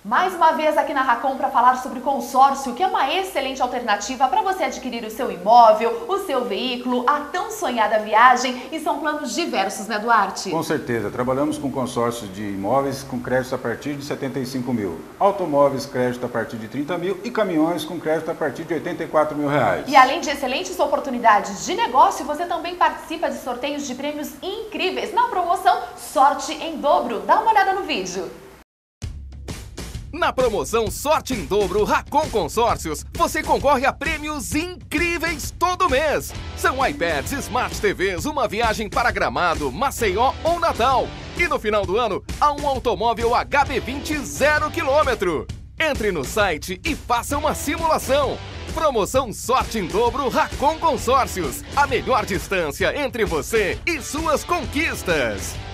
Mais uma vez aqui na Racon para falar sobre consórcio, que é uma excelente alternativa para você adquirir o seu imóvel, o seu veículo, a tão sonhada viagem, e são planos diversos, né, Duarte? Com certeza, trabalhamos com consórcios de imóveis com crédito a partir de 75 mil, automóveis crédito a partir de 30 mil e caminhões com crédito a partir de 84 mil reais. E além de excelentes oportunidades de negócio, você também participa de sorteios de prêmios incríveis na promoção Sorte em Dobro. Dá uma olhada no vídeo. Na promoção Sorte em Dobro Racon Consórcios, você concorre a prêmios incríveis todo mês. São iPads, Smart TVs, uma viagem para Gramado, Maceió ou Natal. E no final do ano, há um automóvel HB20 0 km. Entre no site e faça uma simulação. Promoção Sorte em Dobro Racon Consórcios. A melhor distância entre você e suas conquistas.